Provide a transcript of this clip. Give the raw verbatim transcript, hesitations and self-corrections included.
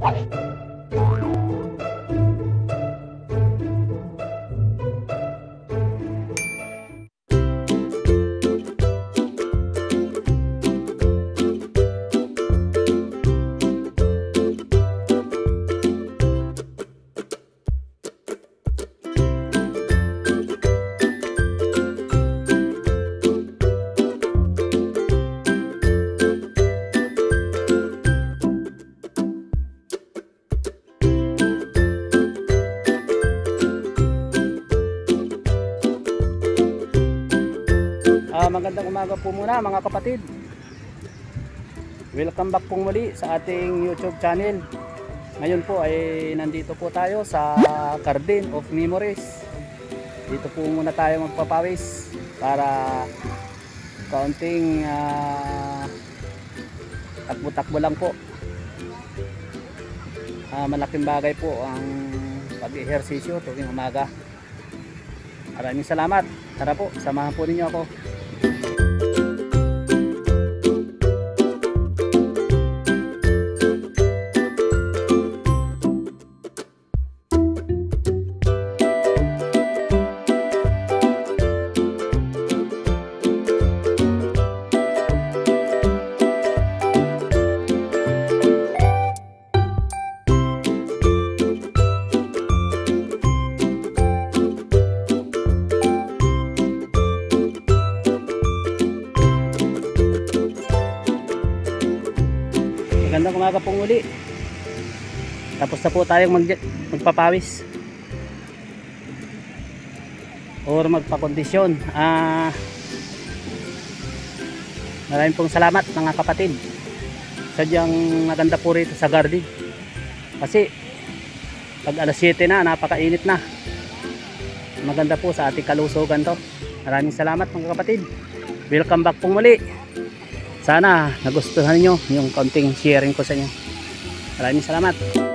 Uh, magandang umaga po muna mga kapatid. Welcome back po muli sa ating YouTube channel. Ngayon po ay nandito po tayo sa Garden of Memories. Dito po muna tayo magpapawis para kaunting uh, takbo-takbo lang po. Uh, malaking bagay po ang pag-ehersisyo tuwing umaga. Maraming salamat. Tara po, samahan po ninyo ako. Magandang umaga pong muli. Tapos na po tayong mag magpapawis or magpakondisyon. Ah, maraming pong salamat mga kapatid. Sadyang maganda po rito sa garden. Kasi pag alas siyete na, napakainit na. Maganda po sa ating kalusugan to. Maraming salamat mga kapatid. Welcome back pong muli. Sana nagustuhan niyo yung konting sharing ko sa inyo. Maraming salamat.